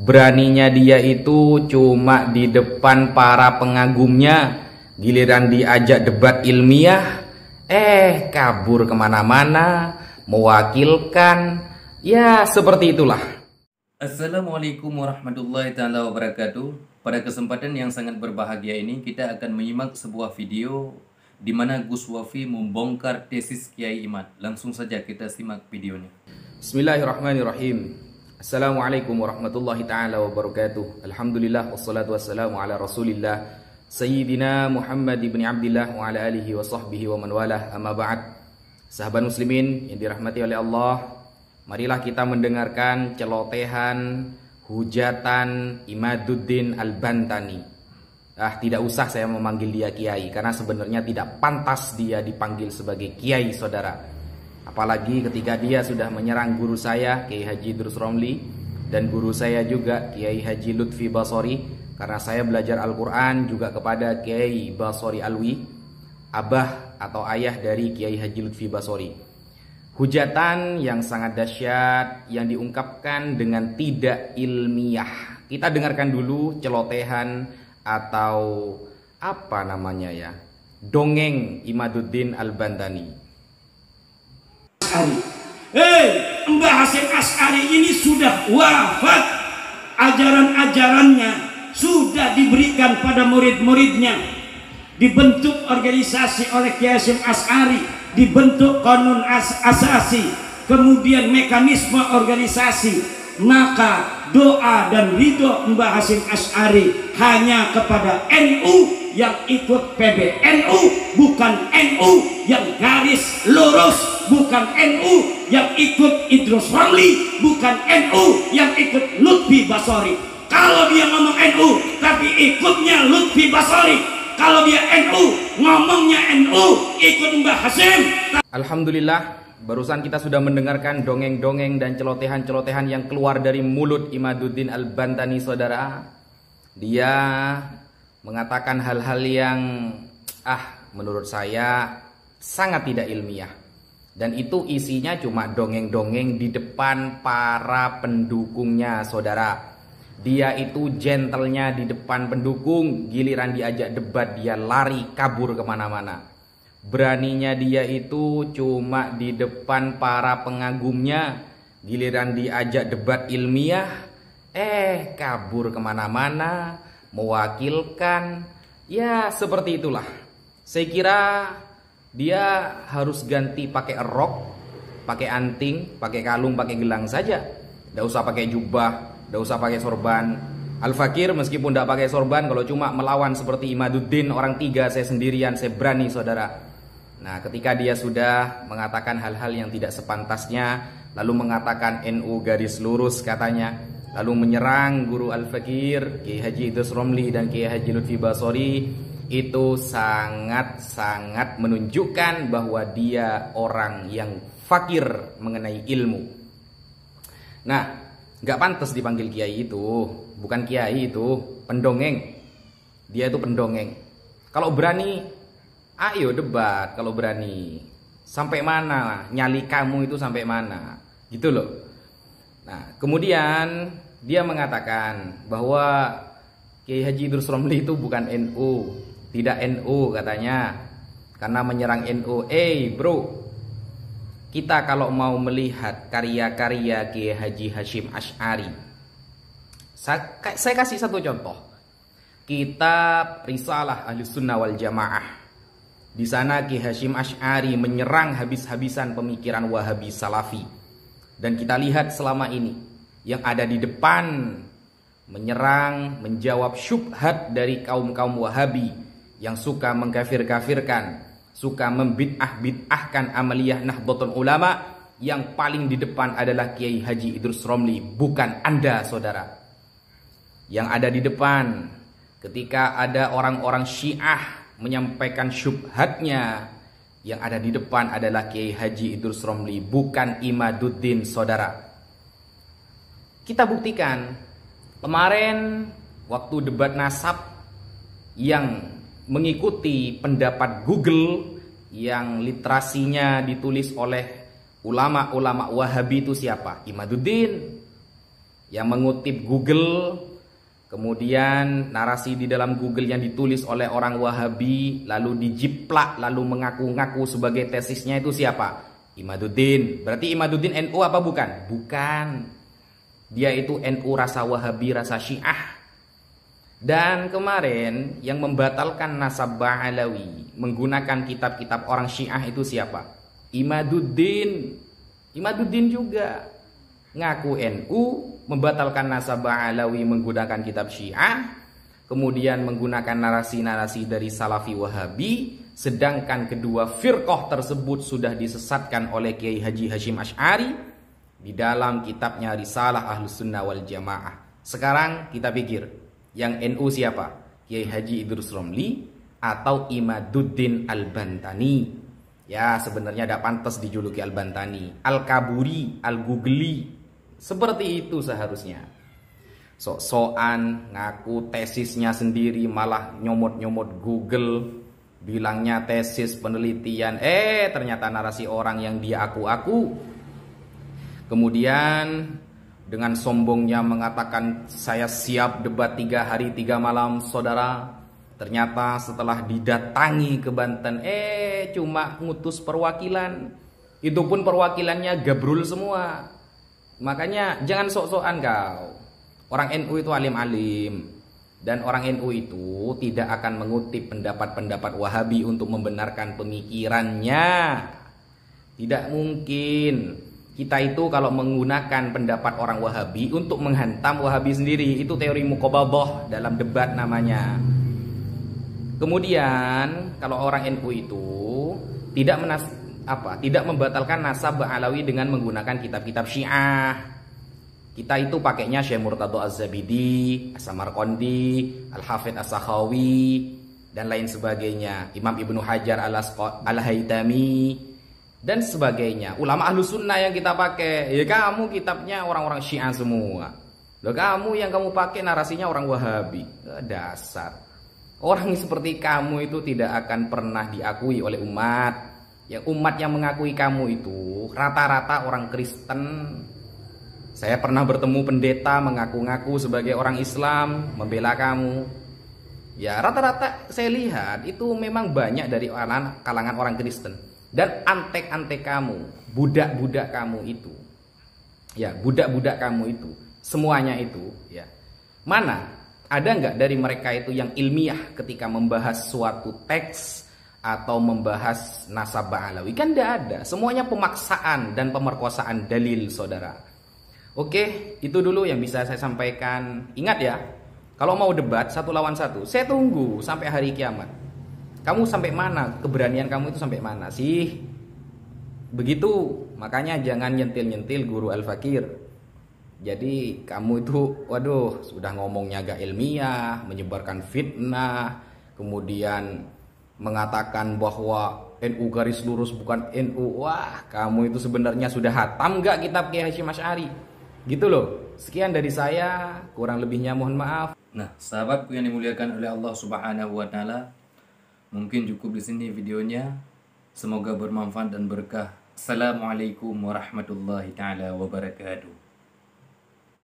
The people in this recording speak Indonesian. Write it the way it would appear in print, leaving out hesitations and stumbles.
Beraninya dia itu cuma di depan para pengagumnya. Giliran diajak debat ilmiah, kabur kemana-mana, mewakilkan. Ya seperti itulah. Assalamualaikum warahmatullahi taala wabarakatuh. Pada kesempatan yang sangat berbahagia ini, kita akan menyimak sebuah video di mana Gus Wafi membongkar tesis Kiai Imad. Langsung saja kita simak videonya. Bismillahirrahmanirrahim. Assalamualaikum warahmatullahi taala wabarakatuh. Alhamdulillah wassalatu wassalamu ala Rasulillah Sayyidina Muhammad ibn Abdillah wa ala alihi wa sahbihi wa man walah, amma ba'd. Sahabat muslimin yang dirahmati oleh Allah, marilah kita mendengarkan celotehan, hujatan Imaduddin Al-Bantani. Tidak usah saya memanggil dia kiai, karena sebenarnya tidak pantas dia dipanggil sebagai kiai, saudara. Apalagi ketika dia sudah menyerang guru saya, Kiai Haji Idrus Romli, dan guru saya juga, Kiai Haji Lutfi Basori. Karena saya belajar Al-Quran juga kepada Kiai Basori Alwi, abah atau ayah dari Kiai Haji Lutfi Basori. Hujatan yang sangat dahsyat yang diungkapkan dengan tidak ilmiah. Kita dengarkan dulu celotehan atau apa namanya ya, dongeng Imaduddin Al-Bantani. Mbah Hasyim Asy'ari ini sudah wafat. Ajaran-ajarannya sudah diberikan pada murid-muridnya. Dibentuk organisasi oleh Kiai Hasyim Asy'ari, dibentuk Qanun Asasi, kemudian mekanisme organisasi. Maka doa dan ridho Mbah Hasyim Asy'ari hanya kepada NU yang ikut PBNU, bukan NU yang garis lurus, bukan NU yang ikut Idrus Romli, bukan NU yang ikut Lutfi Basori. Kalau dia ngomong NU tapi ikutnya Lutfi Basori, kalau dia NU ngomongnya NU ikut Mbah Hasyim. Alhamdulillah, barusan kita sudah mendengarkan dongeng-dongeng dan celotehan-celotehan yang keluar dari mulut Imaduddin Al-Bantani, saudara. Dia mengatakan hal-hal yang menurut saya sangat tidak ilmiah. Dan itu isinya cuma dongeng-dongeng di depan para pendukungnya, saudara. Dia itu gentlenya di depan pendukung, giliran diajak debat dia lari kabur kemana-mana. Beraninya dia itu cuma di depan para pengagumnya, giliran diajak debat ilmiah, kabur kemana-mana, mewakilkan. Ya seperti itulah. Saya kira dia harus ganti pakai rok, pakai anting, pakai kalung, pakai gelang saja. Tidak usah pakai jubah, tidak usah pakai sorban. Al-Fakir meskipun tidak pakai sorban, kalau cuma melawan seperti Imaduddin, orang tiga, saya sendirian, saya berani, saudara. Nah, ketika dia sudah mengatakan hal-hal yang tidak sepantasnya, lalu mengatakan NU garis lurus katanya, lalu menyerang guru Al-Fakir, Kiai Haji Idrus Romli dan Kiai Haji Lutfi Basori, itu sangat-sangat menunjukkan bahwa dia orang yang fakir mengenai ilmu. Nah, gak pantas dipanggil kiai itu. Bukan kiai itu, pendongeng. Dia itu pendongeng. Kalau berani, ayo debat. Kalau berani, sampai mana nyali kamu itu, sampai mana, gitu loh. Nah, kemudian dia mengatakan bahwa Kiai Haji Idrus Romli itu bukan NU, tidak NU katanya, karena menyerang NU. Bro, kita kalau mau melihat karya-karya Kiai Haji Hasyim Asy'ari, saya kasih satu contoh. Kitab Risalah Ahlussunnah wal Jamaah. Di sana Kiai Hasyim Asy'ari menyerang habis-habisan pemikiran Wahabi Salafi. Dan kita lihat selama ini yang ada di depan menyerang, menjawab syubhat dari kaum-kaum Wahabi yang suka mengkafir-kafirkan, suka membid'ah-bid'ahkan amaliyah Nahdlatul Ulama. Yang paling di depan adalah Kiai Haji Idrus Romli, bukan Anda, saudara. Yang ada di depan ketika ada orang-orang Syiah menyampaikan syubhatnya, yang ada di depan adalah Kiai Haji Idrus Romli, bukan Imaduddin, saudara. Kita buktikan kemarin waktu debat nasab yang mengikuti pendapat Google yang literasinya ditulis oleh ulama-ulama Wahabi itu siapa? Imaduddin. yang mengutip Google, kemudian narasi di dalam Google yang ditulis oleh orang Wahabi lalu dijiplak lalu mengaku-ngaku sebagai tesisnya itu siapa? Imaduddin. Berarti Imaduddin NU apa bukan? Bukan. Dia itu NU rasa Wahabi, rasa Syiah. Dan kemarin yang membatalkan nasab Ba'alawi menggunakan kitab-kitab orang Syiah itu siapa? Imaduddin. Imaduddin juga ngaku NU, membatalkan nasab Ba'alawi menggunakan kitab Syiah, kemudian menggunakan narasi-narasi dari Salafi Wahabi, sedangkan kedua firqah tersebut sudah disesatkan oleh Kiai Haji Hashim Asy'ari di dalam kitabnya Risalah Ahlus Sunnah wal Jamaah. Sekarang kita pikir, yang NU siapa? Kiai Haji Idrus Romli atau Imaduddin Al-Bantani? Ya, sebenarnya tidak pantas dijuluki Al-Bantani, Al-Kaburi, Al-Googli. Seperti itu seharusnya. Sok-sokan ngaku tesisnya sendiri, malah nyomot-nyomot Google, bilangnya tesis penelitian. Ternyata narasi orang yang dia aku-aku. Kemudian dengan sombongnya mengatakan saya siap debat 3 hari 3 malam, saudara. Ternyata setelah didatangi ke Banten, cuma ngutus perwakilan. Itu pun perwakilannya gabrul semua. Makanya jangan sok-sokan kau. Orang NU itu alim-alim. Dan orang NU itu tidak akan mengutip pendapat-pendapat Wahabi untuk membenarkan pemikirannya. Tidak mungkin. Kita itu kalau menggunakan pendapat orang Wahabi untuk menghantam Wahabi sendiri, itu teori muqabadah dalam debat namanya. Kemudian kalau orang NU itu tidak membatalkan nasab Ba'alawi dengan menggunakan kitab-kitab Syiah. Kita itu pakainya Syekh Murtadha Az-Zabidi, As-Samarqandi, Al-Hafidz As-Sakhawi dan lain sebagainya, Imam Ibnu Hajar Al-Haytami dan sebagainya. Ulama ahlu sunnah yang kita pakai. Ya kamu kitabnya orang-orang Syiah semua. Loh, kamu yang kamu pakai narasinya orang Wahabi. Dasar. Orang seperti kamu itu tidak akan pernah diakui oleh umat. Ya, umat yang mengakui kamu itu rata-rata orang Kristen. Saya pernah bertemu pendeta mengaku-ngaku sebagai orang Islam, membela kamu. Ya, rata-rata saya lihat itu memang banyak dari kalangan orang Kristen. Dan antek-antek kamu, budak-budak kamu itu, ya budak-budak kamu itu, semuanya itu, ya mana ada nggak dari mereka itu yang ilmiah ketika membahas suatu teks atau membahas nasab Ba'alawi? Kan tidak ada, semuanya pemaksaan dan pemerkosaan dalil, saudara. Oke, itu dulu yang bisa saya sampaikan. Ingat ya, kalau mau debat 1 lawan 1, saya tunggu sampai hari kiamat. Kamu sampai mana? Keberanian kamu itu sampai mana sih? Begitu. Makanya jangan nyentil-nyentil guru Al-Fakir. Jadi kamu itu, waduh, sudah ngomongnya agak ilmiah, menyebarkan fitnah, kemudian mengatakan bahwa NU garis lurus bukan NU. Wah, kamu itu sebenarnya sudah hatam nggak kitab Kiai Hashim Asy'ari? Gitu loh. Sekian dari saya, kurang lebihnya mohon maaf. Nah, sahabatku yang dimuliakan oleh Allah Subhanahu wa taala, mungkin cukup di sini videonya. Semoga bermanfaat dan berkah. Assalamualaikum warahmatullahi taala wabarakatuh.